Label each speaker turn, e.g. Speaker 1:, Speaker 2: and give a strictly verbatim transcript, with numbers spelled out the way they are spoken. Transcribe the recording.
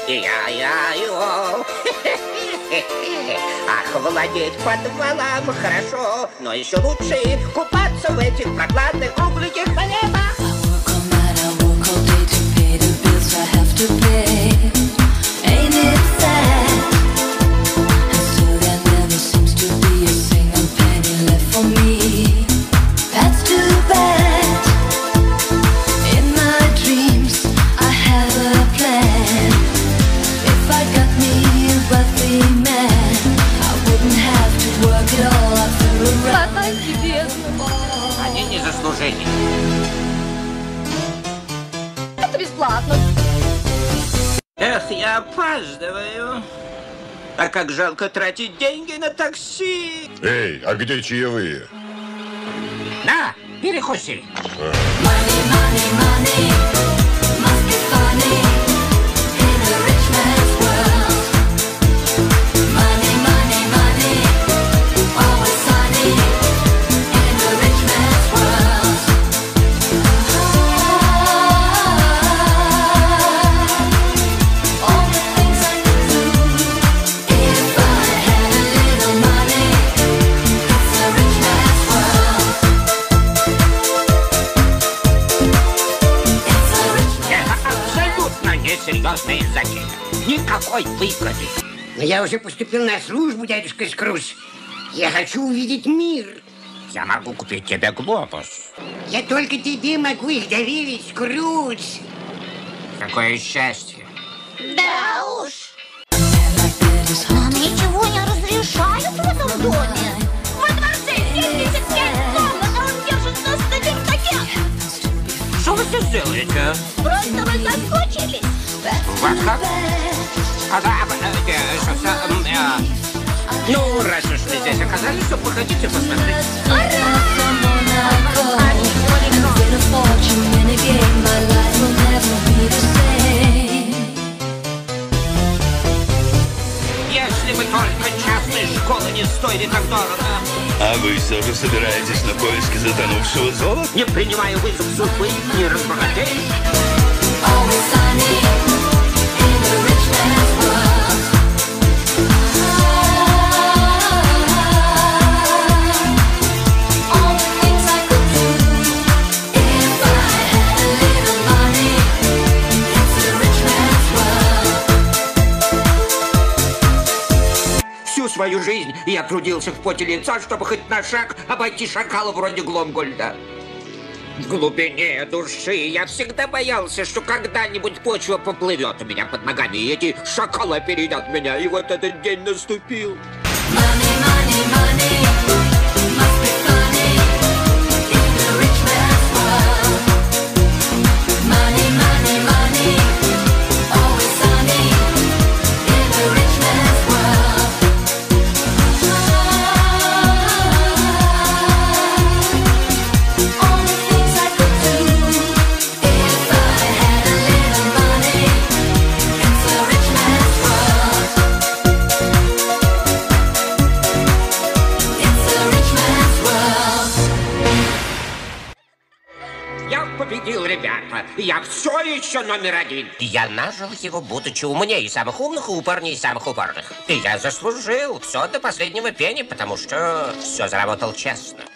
Speaker 1: Я-я-ё. Ах, владеть подвалом хорошо, но еще лучше купаться в этих прохладных кругленьких небах. Они не заслужили.
Speaker 2: Это бесплатно.
Speaker 1: Эх, я опаздываю. А как жалко тратить деньги на такси.
Speaker 3: Эй, а где чаевые?
Speaker 1: На, перекуси. Серьезная затея. Никакой выгоды.
Speaker 4: Но я уже поступил на службу, дядюшка Скрудж. Я хочу увидеть мир.
Speaker 1: Я могу купить тебе глобус.
Speaker 4: Я только тебе могу их доверить, Скрудж.
Speaker 1: Какое счастье.
Speaker 2: Да уж. Нам ничего не разрешают в этом доме. Во дворце семьдесят пять комнат, а он держит нас на верстаке.
Speaker 1: Что вы здесь делаете?
Speaker 2: Просто мы соскучились.
Speaker 1: Вот как? А, да, э, э, что, э, ну, раз уж вы здесь оказались, то походите посмотреть. Если бы только частные школы не стоили так дорого.
Speaker 5: А вы все же собираетесь на поиски затонувшего золота?
Speaker 1: Не принимая вызов судьбы, не разбогатеешь. Всю свою жизнь я трудился в поте лица, чтобы хоть на шаг обойти шакала вроде Гломгольда. В глубине души я всегда боялся, что когда-нибудь почва поплывет у меня под ногами, и эти шакалы опередят меня, и вот этот день наступил. Money, money, money. Я победил, ребята. Я все еще номер один. Я нажил его, будучи умнее самых умных и упорнее самых упорных. И я заслужил все до последнего пенни, потому что все заработал честно.